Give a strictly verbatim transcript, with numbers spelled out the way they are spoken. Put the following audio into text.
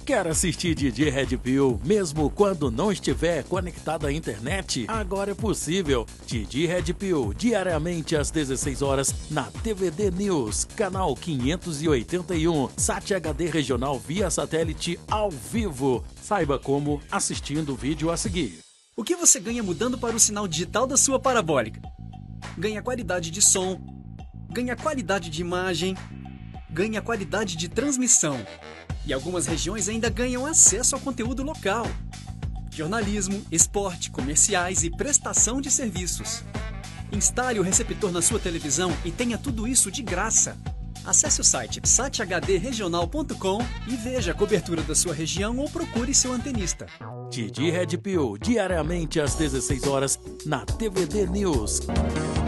Quer assistir Didi Red Pill mesmo quando não estiver conectado à internet? Agora é possível. Didi Red Pill, diariamente às dezesseis horas na T V D News, canal quinhentos e oitenta e um, Sat H D regional via satélite ao vivo. Saiba como assistindo o vídeo a seguir. O que você ganha mudando para o sinal digital da sua parabólica? Ganha qualidade de som, ganha qualidade de imagem, ganha qualidade de transmissão. E algumas regiões ainda ganham acesso ao conteúdo local. Jornalismo, esporte, comerciais e prestação de serviços. Instale o receptor na sua televisão e tenha tudo isso de graça. Acesse o site sat h d regional ponto com e veja a cobertura da sua região ou procure seu antenista. Didi Red Pill, diariamente às dezesseis horas na T V D News.